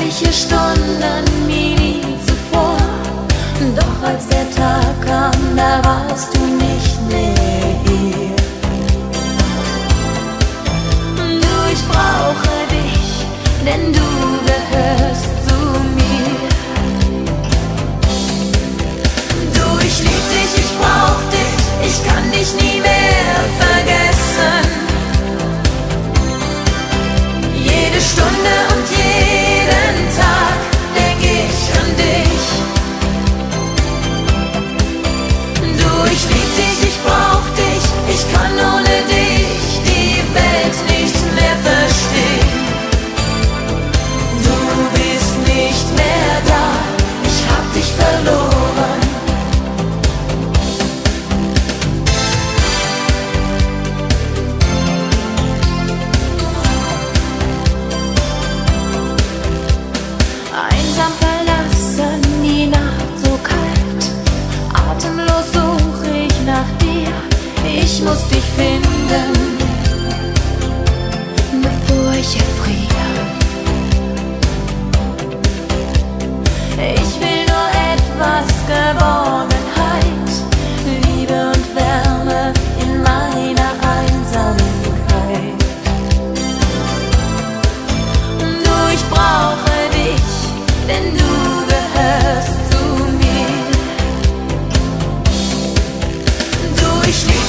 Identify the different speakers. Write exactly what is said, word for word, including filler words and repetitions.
Speaker 1: ich hier Stunden wie nie zuvor. Doch als der Tag kam, da warst du nicht mehr hier. Du, ich brauche dich, denn du gehörst zu mir. Du, ich lieb dich, ich brauch dich, ich kann dich nie mehr vergessen. Jede Stunde und jeden Tag denk ich an dich. Du, ich lieb dich, ich brauch dich, ich kann ohne dich die Welt nicht mehr verstehen. Du bist nicht mehr da, ich hab dich verloren. Einsam verlassen, die Nacht so kalt, atemlos such ich nach dir. Ich muss dich finden, bevor ich erfriere. Ich will nur etwas Geborgenheit, Liebe und Wärme in meiner Einsamkeit. Du, ich brauche dich, denn du gehörst zu mir. Du, ich liebe